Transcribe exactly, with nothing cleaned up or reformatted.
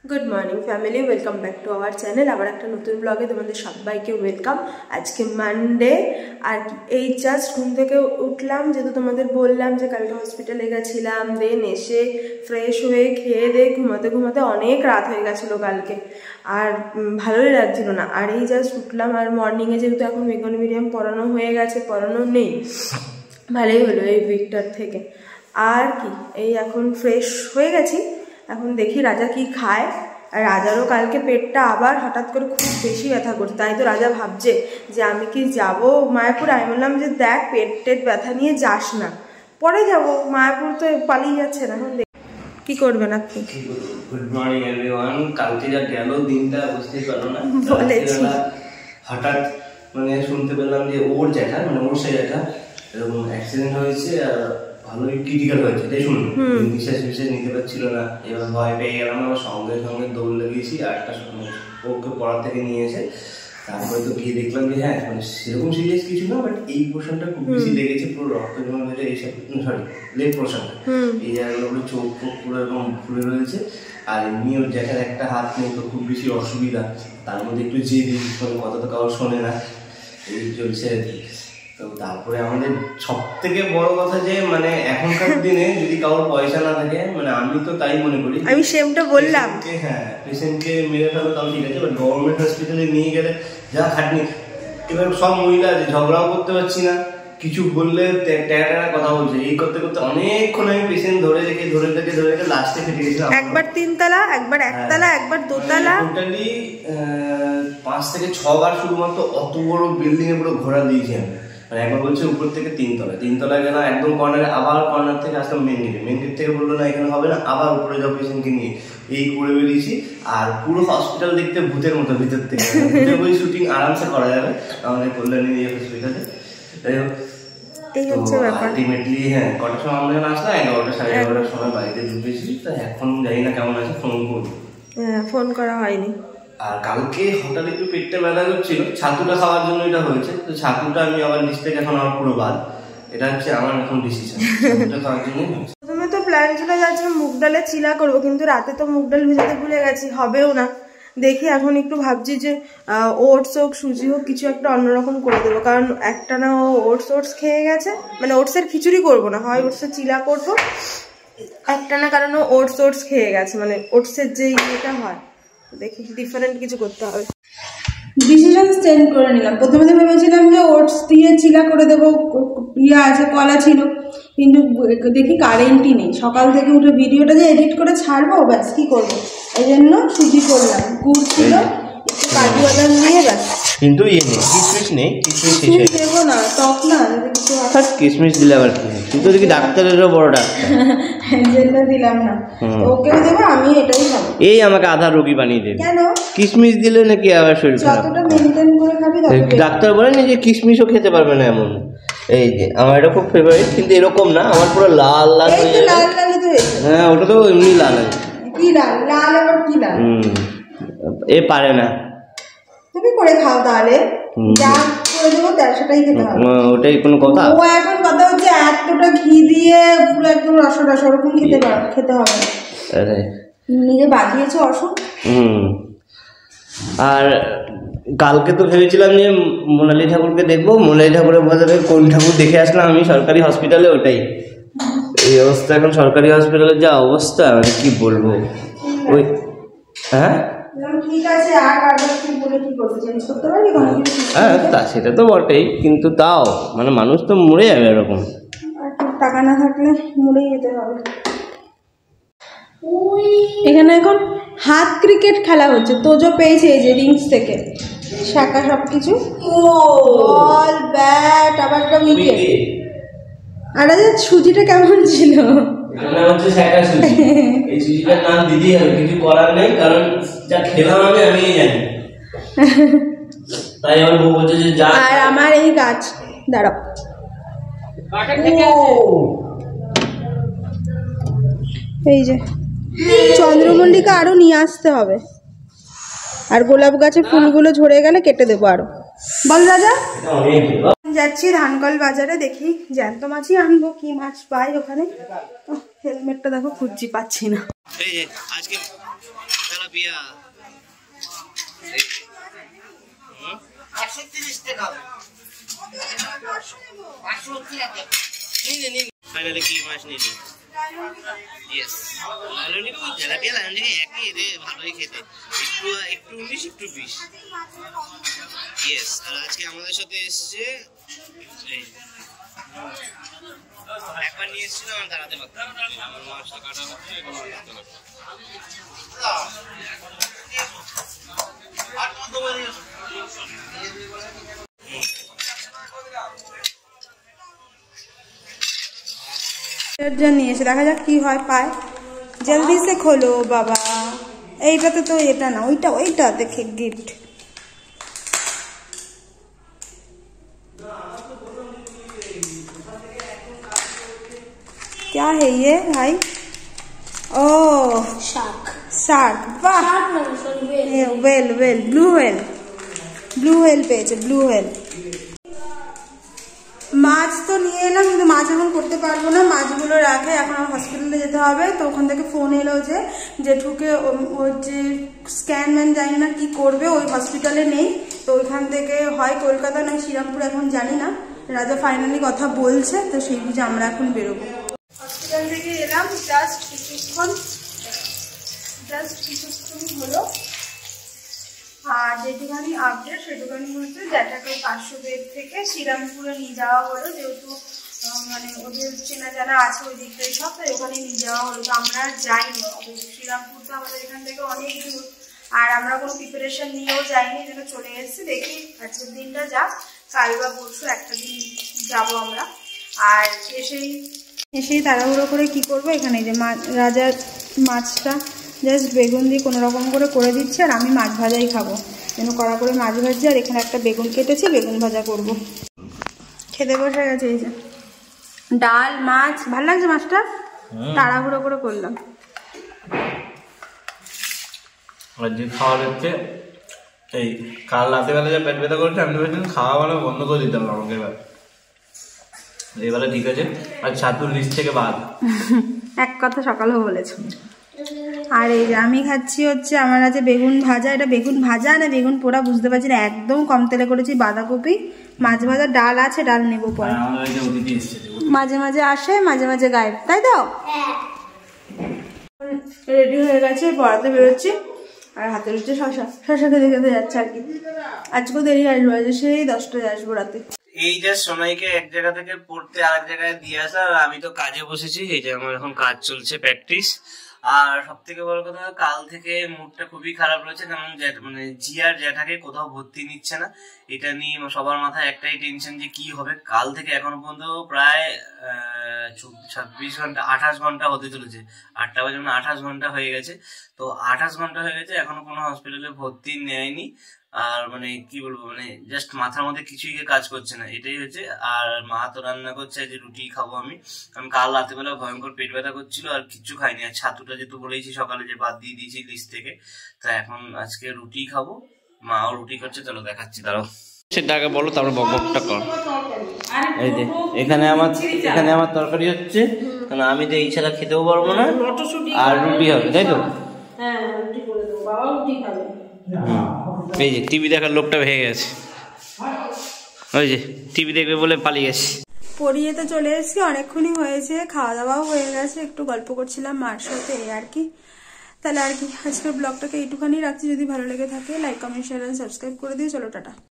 Good morning family welcome back to our channel आबार एक नतून ब्लगे तुम्हारे सबाइके वेलकम। आज के मानडे और ये जस्ट घुम থেকে उठलाम जेहेतु तुम्हारे बोललाम जे कल हॉस्पिटले गेছিলাম देन एसे फ्रेश हुए खेয়ে दे घुमाते घुमाते अनेक रात हो गेছিলো কালকে আর ভালোই লাগছিল না। আর এই জাস্ট উঠলাম আর মর্নিং এ যেহেতু এখন বেঙ্গলি মিডিয়াম পড়ানো হয়ে গেছে পড়ানো নেই ভালোই হলো এই উইকটার থেকে। আর কি এই এখন ফ্রেশ হয়ে গেছি এখন দেখি রাজা কি খায়। আর রাজারও কালকে পেটটা আবার হঠাৎ করে খুব বেশি ব্যথা করছে তাই তো রাজা ভাবছে যে আমি কি যাব মায়াপুর। আমি বললাম যে দেখ পেট টেট ব্যথা নিয়ে যাস না পরে যাব মায়াপুর তো পালিয়ে যাচ্ছে না এখন কি করবেন আপনি। Good morning everyone. কালকে যা গেল দিনটা বুঝতেই পারলো না বলেছি হঠাৎ মানে শুনতে পেলাম যে ওর জ্যাঠা মানে ওর সে জ্যাঠা এরকম অ্যাক্সিডেন্ট হয়েছে আর ভালোই ক্রিটিক্যাল হয়েছে তাই শুনলাম নিঃশ্বাস নিঃশ্বাস নিতে পারছিল না। এবার ভয় পেয়ে গেলাম আমার সঙ্গে সঙ্গে দৌড় লাগিয়েছি আটটা ওকে পড়া থেকে নিয়ে এসে তারপরে তো গিয়ে দেখলাম যে হ্যাঁ মানে সেরকম সিরিয়াস কিছু না বাট এই পোর্শনটা খুব বেশি লেগেছে পুরো রক্ত জমা হয়েছে এইসব সরি লেগ পোর্শনটা এই জায়গাগুলো চোখ ফোক পুরো এরকম ফুলে রয়েছে। আর এমনি ওর জ্যাঠার একটা হাত নেই তো খুব বেশি অসুবিধা তার মধ্যে একটু জেদি কথা তো কারোর শোনে না এই চলছে আর কি। তো তারপরে আমাদের সব থেকে বড় কথা যে মানে এখনকার দিনে যদি কারোর পয়সা না থাকে মানে আমি তো তাই মনে করি আমি সেমটা বললাম হ্যাঁ পেশেন্টকে মেরে ফেলো তাও ঠিক আছে বাট গভর্নমেন্ট হসপিটালে নিয়ে গেলে যা খাটনি এবার সব মহিলা ঝগড়াও করতে পারছি না কিছু বললে ট্যাটা ট্যাটা কথা বলছে এই করতে করতে অনেকক্ষণ আমি পেশেন্ট ধরে রেখে ধরে রেখে ধরে রেখে লাস্টে ফেটে গেছিলাম। একবার তিনতলা একবার একতলা একবার দোতলা টোটালি পাঁচ থেকে ছবার শুধুমাত্র অত বড় বিল্ডিং এ পুরো ঘোরা দিয়েছি আমি মানে একবার বলছে উপর থেকে তিনতলা তিনতলায় গেলাম একদম কর্নারে আবার কর্নার থেকে আসলাম মেন গেটে মেন গেট থেকে বললো না এখানে হবে না আবার উপরে যাও পেশেন্টকে নিয়ে এই করে বেরিয়েছি। আর পুরো হসপিটাল দেখতে ভূতের মতো ভিতর থেকে ভূতের বই শুটিং আরামসে করা যাবে আমাদের কল্যাণী হসপিটালে। যাই হোক আলটিমেটলি হ্যাঁ কটার সময় আমরা যখন আসলাম এগারোটা সাড়ে এগারোটার সময় বাড়িতে ঢুকেছি তো এখন জানি না কেমন আছে ফোন করবো ফোন করা হয়নি। আর কালকে হঠাৎ একটু পেটটা ব্যথা করছিল ছাতুটা খাওয়ার জন্য এটা হয়েছে তো ছাতুটা আমি আবার লিস্ট থেকে এখন আমার পুরো বাদ এটা হচ্ছে আমার এখন ডিসিশন ছাতুটা খাওয়ার জন্যই হয়েছে। প্রথমে তো প্ল্যান ছিল যাচ্ছে মুগ ডালের চিলা করবো কিন্তু রাতে তো মুগ ডাল ভেজাতে ভুলে গেছি হবেও না দেখি এখন একটু ভাবছি যে ওটস হোক সুজি হোক কিছু একটা অন্যরকম করে দেবো কারণ একটা না ওটস ওটস খেয়ে গেছে মানে ওটসের খিচুড়ি করবো না হয় ওটসের চিলা করবো একটা না কারণ ওটস ওটস খেয়ে গেছে মানে ওটসের যে ইয়েটা হয় দেখি ডিফারেন্ট কিছু করতে হবে। ডিসিশন চেঞ্জ করে নিলাম প্রথমে তো ভেবেছিলাম যে ওটস দিয়ে চিলা করে দেবো ইয়ে আছে কলা ছিল কিন্তু দেখি কারেন্টই নেই সকাল থেকে উঠে ভিডিওটা যে এডিট করে ছাড়বো ব্যাস কী করবো এই জন্য সুজি করলাম গুড় ছিল একটু কাজু বাদাম দিয়ে ব্যাস কিন্তু ইয়ে নেই কিশমিশ নেই কিশমিশ দেবো না টক না কিছু কিশমিশ দিলে আবার কি কিন্তু দেখি ডাক্তারেরও বড় ডাক্তার যেটা দিলাম না ওকেও দেবো আমি এটাই খাবো এই আমাকে আধা রোগী বানিয়ে দেবে কেন কিশমিশ দিলে নাকি আবার শরীর খারাপ যতটা মেনটেন করে খাবি ডাক্তার বলেন যে কিশমিশও খেতে পারবে না এমন এই যে আমার এটা খুব ফেভারিট কিন্তু এরকম না আমার পুরো লাল লাল হয়ে লাল লাল তো হ্যাঁ ওটা তো এমনি লাল আছে কি লাল লাল আবার কি লাল হুম এ পারে না তুমি করে খাও তাহলে যা করে দেবো তার সেটাই খেতে হবে ওটাই কোনো কথা ও এখন কথা হচ্ছে এতটা ঘি দিয়ে পুরো একদম রস রস ওরকম খেতে পারো খেতে হবে আরে নিজে বাজিয়েছো অসুখ হুম। আর কালকে তো ভেবেছিলাম যে মোনালি ঠাকুরকে দেখবো মোনালি ঠাকুরের বাজারে কোন ঠাকুর দেখে আসলাম আমি সরকারি হসপিটালে ওটাই এই অবস্থা এখন সরকারি হসপিটালে যা অবস্থা মানে কি বলবো ওই হ্যাঁ ঠিক আছে আর কারবার কি বলে কি করতে চেঞ্জ করতে পারি হ্যাঁ তা সেটা তো বটেই কিন্তু তাও মানে মানুষ তো মরে যাবে এরকম টাকা না থাকলে মরেই যেতে হবে। এখানে এখন হাত ক্রিকেট খেলা হচ্ছে তোজো পেয়েছে এই যে রিংস থেকে শাখা সব কিছু বল ব্যাট আবার একটা উইকেট। আর সুজিটা কেমন ছিল এটা হচ্ছে শাখা সুজি এই সুজিটার নাম দিদি হবে কিছু করার নেই কারণ যা খেলাম আমি আমি জানি তাই আমার বউ বলছে যে যা আর আমার এই গাছ দাঁড়াও এই যে চন্দ্রমল্লিকা আরো নিয়ে আসতে হবে আর গোলাপ গাছের ফুলগুলো ঝরে গেলে কেটে দেবো আরো বল রাজা যাচ্ছি ধানকল বাজারে দেখি জ্যান্ত মাছই আনবো কি মাছ পাই ওখানে হেলমেটটা দেখো খুঁজছি পাচ্ছি না তেলাপিয়া একশো তিরিশ টাকা ফাইনালি কি মাছ নিলি? ইয়েস, লালনি তো তেলাপিয়া লালনি একই রে, ভালোই খেতে, একটু একটু উনিশ একটু বিশ। ইয়েস, আর আজকে আমাদের সাথে এসছে একবার নিয়ে এসেছিল, আমার দাঁড়াতে পারতাম মাছটা কাটা হচ্ছে নিয়ে এসে দেখা যাক কি হয় পায়। জলদি সে খোলো বাবা, এইটাতে তো এটা না, ওইটা ওইটা দেখে গিফট। क्या है ये भाई? Oh shark. शार्क, वाह, whale whale, blue whale, blue whale পেয়েছে, ব্লু व्हेल। মাছ তো নিয়ে এলাম, কিন্তু মাছ এখন করতে পারবো না, মাছগুলো রাখে, এখন আমার হসপিটালে যেতে হবে। তো ওখান থেকে ফোন এলো যে জেঠুকে ওই যে স্ক্যানম্যান জানি না কি করবে, ওই হসপিটালে নেই, তো ওইখান থেকে হয় কলকাতা নয় শ্রীরামপুর, এখন জানি না। রাজা ফাইনালি কথা বলছে, তো সেই বুঝে আমরা এখন বেরোবো। হসপিটাল থেকে এলাম, জাস্ট কিছুক্ষণ জাস্ট কিছুক্ষণ হলো। আর যেটুখানি আপডেট সেটুখানি হচ্ছে জ্যাঠাকে পাঁচশো বেড থেকে শ্রীরামপুরে নিয়ে যাওয়া হলো, যেহেতু মানে ওদের চেনা জানা আছে ওই দিকটাই সব, তাই ওখানে নিয়ে যাওয়া হলো। তো আমরা যাইনি, শ্রীরামপুর তো আমাদের এখান থেকে অনেক দূর, আর আমরা কোনো প্রিপারেশন নিয়েও যাইনি, যেন চলে এসেছি। দেখি আজকের দিনটা যাক, কাল বা পরশু একটা দিন যাবো আমরা। আর এসেই এসেই তাড়াহুড়ো করে কি করবো, এখানে যে মাছ, রাজার মাছটা জাস্ট বেগুন দিয়ে কোনো রকম করে করে দিচ্ছে, আর আমি মাছ ভাজাই খাবো, যেন কড়া করে মাছ ভাজি। আর এখানে একটা বেগুন কেটেছি, বেগুন ভাজা করব। খেতে বসে গেছে। এই যে ডাল, মাছ, ভালো লাগছে মাছটা, তাড়াহুড়ো করে করলাম। যে খাওয়া হচ্ছে এই কাল রাতে বেলা যে পেট ব্যথা করছে, আমি ভেবেছিলাম খাওয়া মানে বন্ধ করে দিতাম আমাকে, এবার এবারে ঠিক আছে। আর ছাতুর লিস্ট থেকে বাদ, এক কথা সকালেও বলেছ। আর এই যে আমি খাচ্ছি হচ্ছে আমার আছে বেগুন ভাজা। এটা বেগুন ভাজা না বেগুন পোড়া বুঝতে পারছি না, একদম কম তেলে করেছি। বাঁধাকপি, মাছ ভাজা, ডাল আছে, ডাল নেবো পরে, মাঝে মাঝে আসে মাঝে মাঝে গায়েব, তাই তো। রেডি হয়ে গেছে, পড়াতে বেরোচ্ছি। আর হাতে হচ্ছে শশা, শশা খেতে খেতে যাচ্ছে আর কি। আজকেও দেরি আসবো, আজ সেই দশটায় আসবো রাতে। এই যে সোনাইকে এক জায়গা থেকে পড়তে আরেক জায়গায় দিয়ে আসা, আর আমি তো কাজে বসেছি। এই যে আমার এখন কাজ চলছে, প্র্যাকটিস। আর সব থেকে বড় কথা, কাল থেকে মুডটা খুবই খারাপ রয়েছে, কারণ মানে জিয়ার জ্যাঠাকে কোথাও ভর্তি নিচ্ছে না। এটা নিয়ে সবার মাথায় একটাই টেনশন যে কি হবে। কাল থেকে এখনো পর্যন্ত প্রায় ছাব্বিশ ঘন্টা আঠাশ ঘন্টা হতে চলেছে, আটটা বাজে মানে আঠাশ ঘন্টা হয়ে গেছে। তো আঠাশ ঘন্টা হয়ে গেছে, এখনো কোনো হসপিটালে ভর্তি নেয়নি। আর মানে কি বলবো, মানে জাস্ট মাথার মধ্যে কিছুই কাজ করছে না, এটাই হচ্ছে। আর মা তো রান্না করছে যে রুটি খাবো আমি, কারণ কাল রাতেবেলা ভয়ঙ্কর পেট ব্যথা করছিল, আর কিছু খাইনি। আর ছাতুটা যেহেতু বলেছি সকালে যে বাদ দিয়ে দিয়েছি লিস্ট থেকে, তা এখন আজকে রুটি খাবো। মাও রুটি করছে, চলো দেখাচ্ছি, দাঁড়াও। সেটাকে বলো, তারপর বক বকটা কর। এই যে এখানে আমার এখানে আমার তরকারি হচ্ছে, কারণ আমি তো এই ছাড়া খেতেও পারবো না। আর রুটি হবে, তাই তো? হ্যাঁ, রুটি করে দেবো, বাবা রুটি খাবে। এই যে টিভি দেখার লোকটা ভেঙে গেছে, ওই যে টিভি দেখবে বলে পালিয়ে গেছে। পড়িয়ে তো চলে এসেছি, অনেকক্ষণই হয়েছে, খাওয়া দাওয়াও হয়ে গেছে, একটু গল্প করছিলাম মার সাথে, এই আর কি। তাহলে আর কি আজকের ব্লগটাকে এইটুখানি রাখছি। যদি ভালো লেগে থাকে like comment share and subscribe করে দিও। চলো টাটা।